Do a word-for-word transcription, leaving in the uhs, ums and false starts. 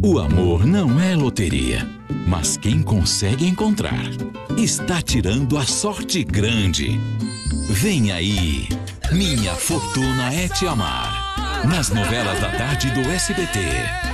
O amor não é loteria, mas quem consegue encontrar está tirando a sorte grande. Vem aí, Minha Fortuna é Te Amar, nas novelas da tarde do S B T.